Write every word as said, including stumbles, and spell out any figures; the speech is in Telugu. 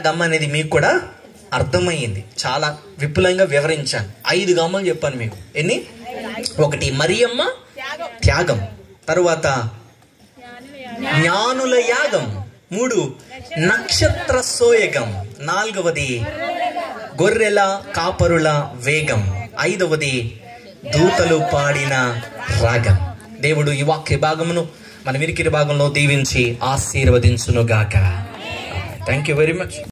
గమ్మ అనేది మీకు కూడా అర్థమయ్యింది. చాలా విపులంగా వివరించాను. ఐదు గమ్మలు చెప్పాను మీకు. ఎన్ని? ఒకటి మరియమ్మ త్యాగం, తరువాత జ్ఞానుల యాగం, మూడు నక్షత్ర సోయగం, నాలుగవది గొర్రెల కాపరుల వేగం, ఐదవది దూతలు పాడిన రాగం. దేవుడు ఈ వాక్య భాగమును మన వినికిడి భాగంలో దీవించి ఆశీర్వదించును గాక. Thank you very much.